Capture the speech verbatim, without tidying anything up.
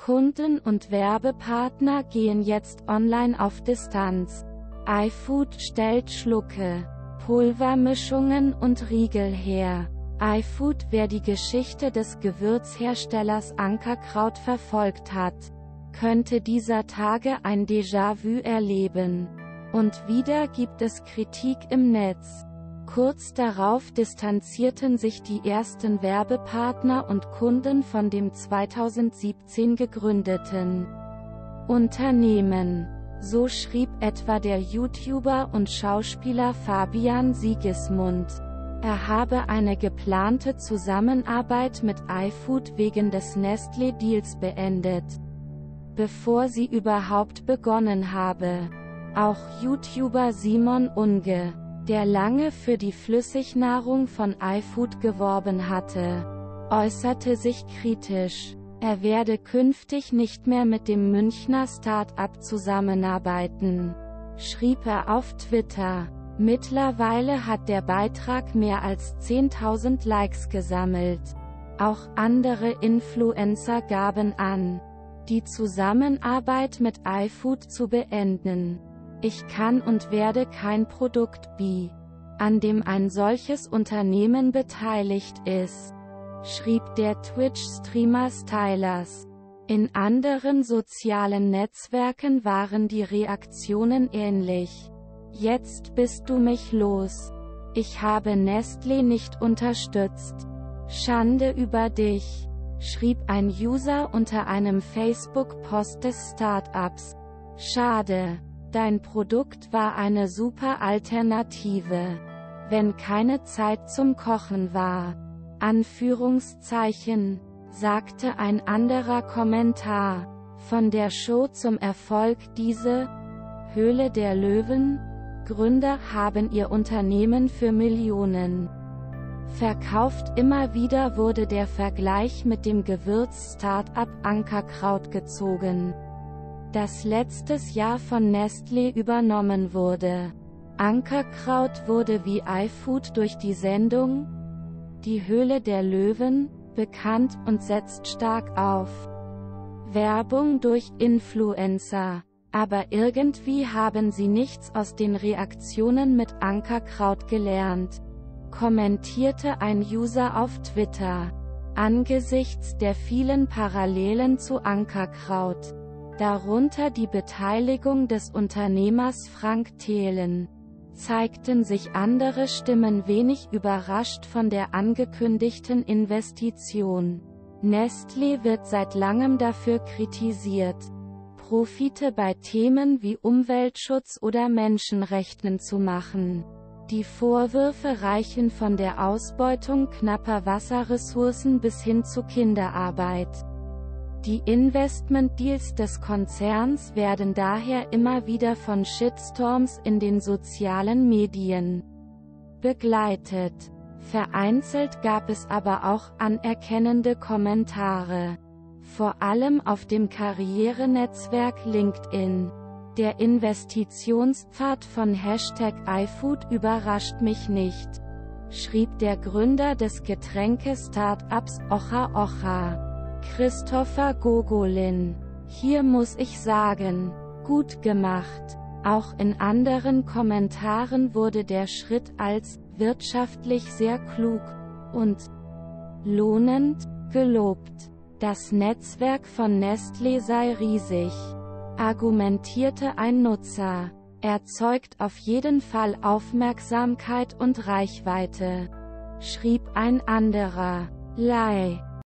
Kunden und Werbepartner gehen jetzt online auf Distanz. iFood stellt Schlucke, Pulvermischungen und Riegel her. iFood, wer die Geschichte des Gewürzherstellers Ankerkraut verfolgt hat, könnte dieser Tage ein Déjà-vu erleben. Und wieder gibt es Kritik im Netz. Kurz darauf distanzierten sich die ersten Werbepartner und Kunden von dem zweitausendsiebzehn gegründeten Unternehmen. So schrieb etwa der YouTuber und Schauspieler Fabian Siegesmund. Er habe eine geplante Zusammenarbeit mit iFood wegen des Nestlé-Deals beendet, bevor sie überhaupt begonnen habe. Auch YouTuber Simon Unge, der lange für die Flüssignahrung von iFood geworben hatte, äußerte sich kritisch. Er werde künftig nicht mehr mit dem Münchner Start-up zusammenarbeiten, schrieb er auf Twitter. Mittlerweile hat der Beitrag mehr als zehntausend Likes gesammelt. Auch andere Influencer gaben an, die Zusammenarbeit mit iFood zu beenden. Ich kann und werde kein Produkt bieten, an dem ein solches Unternehmen beteiligt ist, schrieb der Twitch-Streamer Stylers. In anderen sozialen Netzwerken waren die Reaktionen ähnlich. Jetzt bist du mich los. Ich habe Nestlé nicht unterstützt. Schande über dich, schrieb ein User unter einem Facebook-Post des Startups. Schade, dein Produkt war eine super Alternative, wenn keine Zeit zum Kochen war. Anführungszeichen, sagte ein anderer Kommentar. Von der Show zum Erfolg diese Höhle der Löwen? Gründer haben ihr Unternehmen für Millionen verkauft. Immer wieder wurde der Vergleich mit dem Gewürz-Start-up Ankerkraut gezogen, das letztes Jahr von Nestlé übernommen wurde. Ankerkraut wurde wie iFood durch die Sendung Die Höhle der Löwen bekannt und setzt stark auf Werbung durch Influencer. Aber irgendwie haben sie nichts aus den Reaktionen mit Ankerkraut gelernt, kommentierte ein User auf Twitter. Angesichts der vielen Parallelen zu Ankerkraut, darunter die Beteiligung des Unternehmers Frank Thelen, zeigten sich andere Stimmen wenig überrascht von der angekündigten Investition. Nestlé wird seit langem dafür kritisiert, Profite bei Themen wie Umweltschutz oder Menschenrechten zu machen. Die Vorwürfe reichen von der Ausbeutung knapper Wasserressourcen bis hin zu Kinderarbeit. Die Investmentdeals des Konzerns werden daher immer wieder von Shitstorms in den sozialen Medien begleitet. Vereinzelt gab es aber auch anerkennende Kommentare, vor allem auf dem Karrierenetzwerk LinkedIn. Der Investitionspfad von Hashtag iFood überrascht mich nicht, schrieb der Gründer des Getränke-Startups Ocha Ocha, Christopher Gogolin. Hier muss ich sagen, gut gemacht. Auch in anderen Kommentaren wurde der Schritt als wirtschaftlich sehr klug und lohnend gelobt. Das Netzwerk von Nestlé sei riesig, argumentierte ein Nutzer. Erzeugt auf jeden Fall Aufmerksamkeit und Reichweite, schrieb ein anderer. Lai